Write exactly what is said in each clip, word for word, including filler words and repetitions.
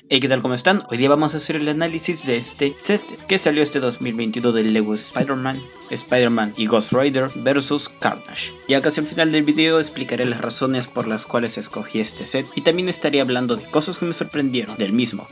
Hey, ¿qué tal? ¿Cómo están? Hoy día vamos a hacer el análisis de este set que salió este dos mil veintidós del Lego Spider-Man, Spider-Man y Ghost Rider versus Carnage. Ya casi al final del video explicaré las razones por las cuales escogí este set y también estaré hablando de cosas que me sorprendieron del mismo.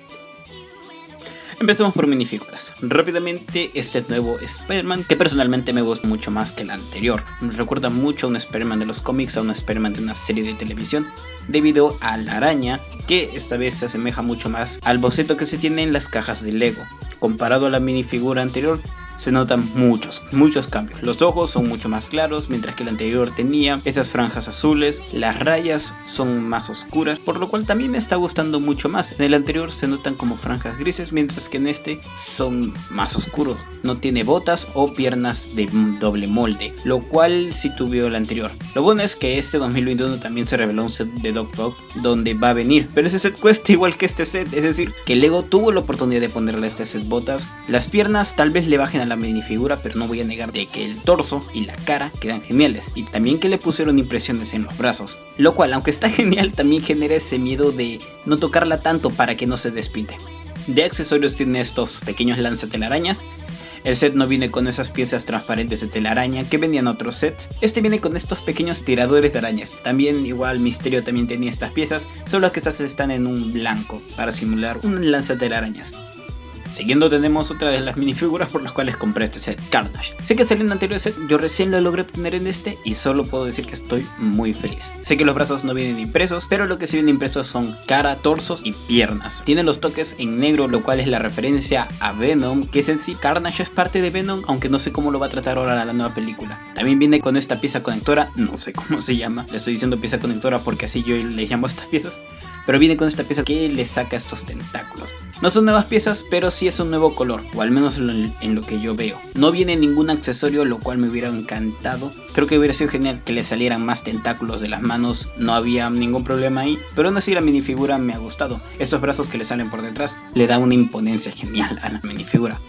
Empecemos por minifiguras. Rápidamente, este nuevo Spider-Man, que personalmente me gusta mucho más que el anterior. Me recuerda mucho a un Spider-Man de los cómics, a un Spider-Man de una serie de televisión, debido a la araña, que esta vez se asemeja mucho más al boceto que se tiene en las cajas de Lego. Comparado a la minifigura anterior, se notan muchos, muchos cambios. Los ojos son mucho más claros, mientras que el anterior tenía esas franjas azules. Las rayas son más oscuras, por lo cual también me está gustando mucho más. En el anterior se notan como franjas grises, mientras que en este son más oscuros. No tiene botas o piernas de doble molde, lo cual sí tuvo el anterior. Lo bueno es que este dos mil veintiuno también se reveló un set de Doc Ock donde va a venir, pero ese set cuesta igual que este set, es decir, que Lego tuvo la oportunidad de ponerle a este set botas. Las piernas tal vez le bajen a la minifigura, pero no voy a negar de que el torso y la cara quedan geniales, y también que le pusieron impresiones en los brazos, lo cual, aunque está genial, también genera ese miedo de no tocarla tanto para que no se despinte. De accesorios tiene estos pequeños lanzatelarañas. El set no viene con esas piezas transparentes de telaraña que venían otros sets. Este viene con estos pequeños tiradores de arañas. También igual Misterio también tenía estas piezas, solo que estas están en un blanco para simular un lanzatelarañas. Siguiendo tenemos otra de las minifiguras por las cuales compré este set, Carnage. Sé que salió en el anterior set, yo recién lo logré obtener en este y solo puedo decir que estoy muy feliz. Sé que los brazos no vienen impresos, pero lo que sí vienen impresos son cara, torsos y piernas. Tienen los toques en negro, lo cual es la referencia a Venom, que es en sí Carnage es parte de Venom, aunque no sé cómo lo va a tratar ahora la nueva película. También viene con esta pieza conectora, no sé cómo se llama, le estoy diciendo pieza conectora porque así yo le llamo a estas piezas. Pero viene con esta pieza que le saca estos tentáculos. No son nuevas piezas, pero sí es un nuevo color, o al menos en lo que yo veo. No viene ningún accesorio, lo cual me hubiera encantado. Creo que hubiera sido genial que le salieran más tentáculos de las manos, no había ningún problema ahí. Pero aún así la minifigura me ha gustado. Estos brazos que le salen por detrás le dan una imponencia genial a la minifigura.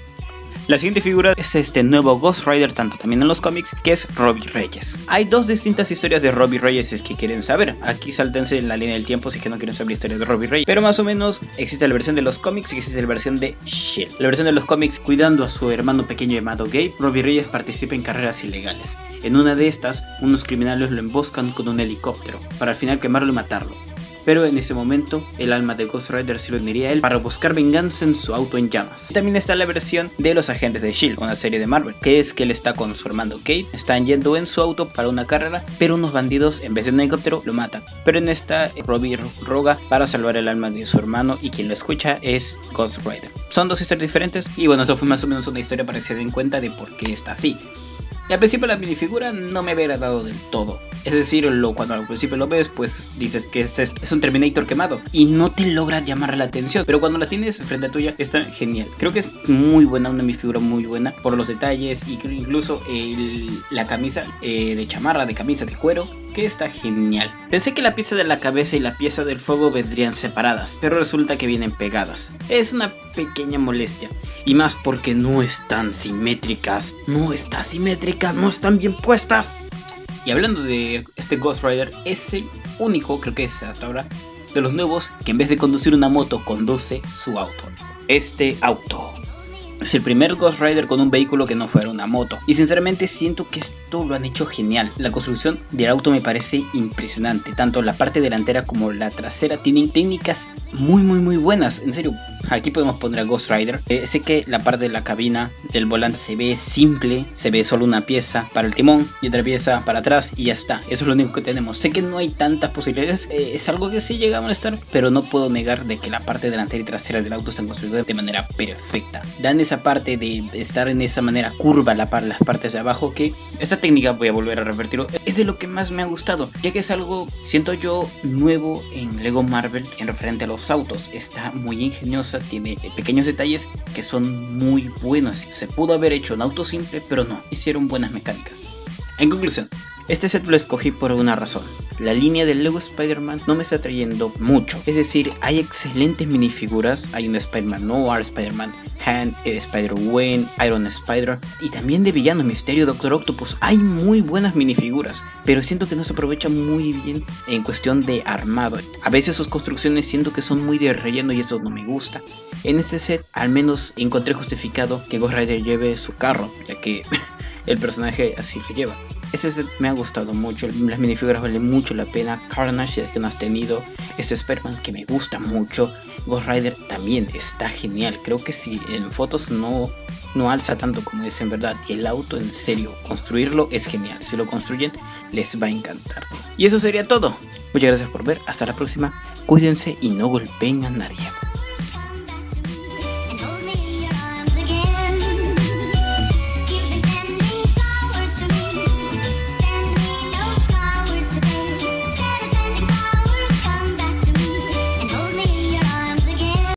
La siguiente figura es este nuevo Ghost Rider, tanto también en los cómics, que es Robbie Reyes. Hay dos distintas historias de Robbie Reyes si es que quieren saber. Aquí saltense en la línea del tiempo si es que no quieren saber la historia de Robbie Reyes. Pero más o menos existe la versión de los cómics y existe la versión de Shield. La versión de los cómics, cuidando a su hermano pequeño llamado Gabe, Robbie Reyes participa en carreras ilegales. En una de estas, unos criminales lo emboscan con un helicóptero, para al final quemarlo y matarlo. Pero en ese momento, el alma de Ghost Rider se lo uniría a él para buscar venganza en su auto en llamas. También está la versión de los agentes de Shield, una serie de Marvel, que es que él está con su hermano Gabe, están yendo en su auto para una carrera, pero unos bandidos en vez de un helicóptero lo matan. Pero en esta, Robbie roga para salvar el alma de su hermano y quien lo escucha es Ghost Rider. Son dos historias diferentes y bueno, eso fue más o menos una historia para que se den cuenta de por qué está así. Y al principio la minifigura no me hubiera dado del todo. Es decir, lo, cuando al principio lo ves, pues dices que es, es, es un Terminator quemado y no te logra llamar la atención. Pero cuando la tienes frente a tuya, está genial. Creo que es muy buena, una minifigura muy buena por los detalles y incluso el, la camisa eh, de chamarra, de camisa de cuero, que está genial. Pensé que la pieza de la cabeza y la pieza del fuego vendrían separadas, pero resulta que vienen pegadas. Es una pequeña molestia. Y más porque no están simétricas. No están simétricas, no están bien puestas. Y hablando de este Ghost Rider, es el único, creo que es hasta ahora, de los nuevos que en vez de conducir una moto, conduce su auto. Este auto es el primer Ghost Rider con un vehículo que no fuera una moto. Y sinceramente siento que esto lo han hecho genial. La construcción del auto me parece impresionante. Tanto la parte delantera como la trasera tienen técnicas muy muy muy buenas. En serio, aquí podemos poner a Ghost Rider. Eh, sé que la parte de la cabina del volante se ve simple. Se ve solo una pieza para el timón y otra pieza para atrás y ya está. Eso es lo único que tenemos. Sé que no hay tantas posibilidades. Eh, es algo que sí llega a molestar, pero no puedo negar de que la parte delantera y trasera del auto están construidas de manera perfecta. Dan esa parte de estar en esa manera curva la par las partes de abajo, que esta técnica, voy a volver a repetirlo, es de lo que más me ha gustado, ya que es algo, siento yo, nuevo en Lego Marvel en referente a los autos. Está muy ingeniosa, tiene pequeños detalles que son muy buenos. Se pudo haber hecho un auto simple, pero no, hicieron buenas mecánicas. En conclusión, Este set lo escogí por una razón. La línea del Lego Spider-Man no me está trayendo mucho. Es decir, hay excelentes minifiguras. Hay un Spider-Man Noir, Spider-Man Hand, eh, Spider-Gwen, Iron Spider. Y también de villano, Misterio, Doctor Octopus. Hay muy buenas minifiguras. Pero siento que no se aprovechan muy bien en cuestión de armado. A veces sus construcciones siento que son muy de relleno y eso no me gusta. En este set al menos encontré justificado que Ghost Rider lleve su carro, ya que el personaje así lo lleva. Este set me ha gustado mucho, las minifiguras valen mucho la pena. Carnage, que no has tenido. Este Spider-Man que me gusta mucho. Ghost Rider también está genial. Creo que si en fotos no, no alza tanto como es en verdad. Y el auto, en serio, construirlo es genial. Si lo construyen, les va a encantar. Y eso sería todo. Muchas gracias por ver. Hasta la próxima. Cuídense y no golpeen a nadie.